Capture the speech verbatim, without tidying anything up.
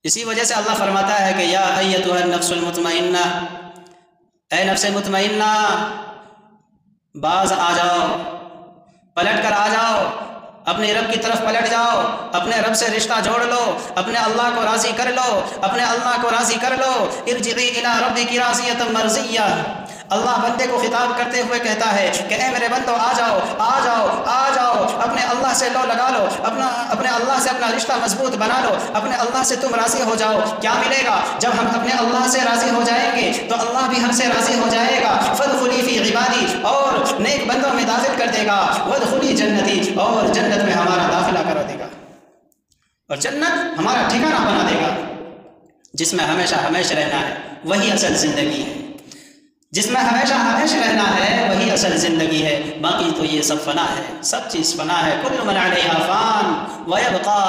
इसी वजह से अल्लाह फरमाता है कि या अय्यतुहन नफ्सुल मुतमइन्ना, ए नफ्स मुतमइन्ना, बाज आ जाओ, पलट कर आ जाओ, अपने रब की तरफ पलट जाओ, अपने रब से रिश्ता जोड़ लो, अपने अल्लाह को राज़ी कर लो, अपने अल्लाह को राज़ी कर लो। इरजिई इला रब्बिकी राज़ियतन मर्ज़िय्या। अल्लाह बंदे को खिताब करते हुए कहता है कि ए मेरे बंदो आ जाओ, आ जाओ, आ जाओ, अपने अल्लाह से लो लगा लो, अपना अपने अल्लाह से अपना रिश्ता मजबूत बना लो, अपने अल्लाह से तुम राज़ी हो जाओ। क्या मिलेगा? जब हम अपने अल्लाह से राज़ी हो जाएंगे तो अल्लाह भी हमसे राज़ी हो जाएगा। फदखुली फी इबादी, और नेक बंदों में दाखिल कर देगा। वदखुली जन्नती, और जन्नत में हमारा दाखिला करा देगा, और जन्नत हमारा ठिकाना बना देगा, जिसमें हमेशा हमेशा रहना है। वही असल ज़िंदगी है, जिसमें हमेशा हमेशा रहना है, वही असल ज़िंदगी है। बाकी तो ये सब फ़ना है, सब चीज़ फ़ना है। कुल्लु मन अलैहा फ़ान व यबक़ा